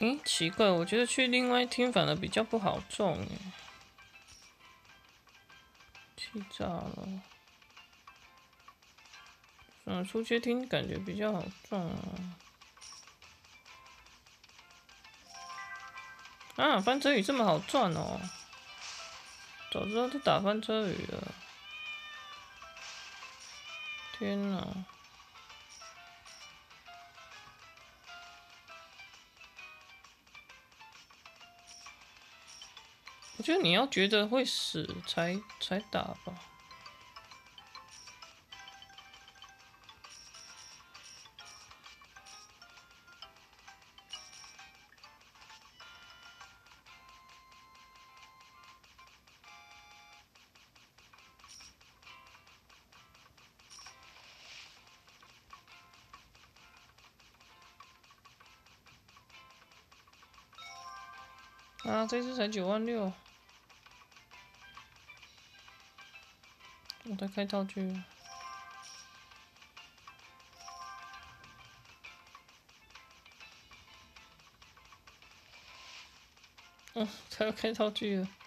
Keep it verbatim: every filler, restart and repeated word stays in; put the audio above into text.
诶，奇怪，我觉得去另外一厅反而比较不好中诶。气炸了！嗯，出街厅感觉比较好中啊。啊，翻车鱼这么好赚哦！早知道就打翻车鱼了。天哪！我觉得你要觉得会死才才打吧。啊，这次才九万六，我再开套去。嗯，他要开套去了。